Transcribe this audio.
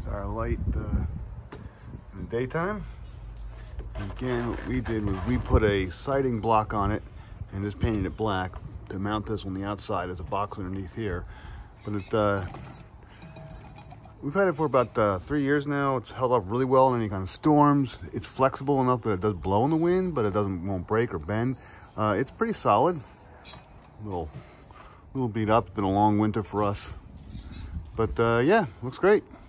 Here's our light in the daytime. And again, what we did was we put a siding block on it and just painted it black to mount this on the outside as a box underneath here. But it, we've had it for about 3 years now. It's held up really well in any kind of storms. It's flexible enough that it does blow in the wind, but it won't break or bend. It's pretty solid. Little beat up. It's been a long winter for us. But yeah, looks great.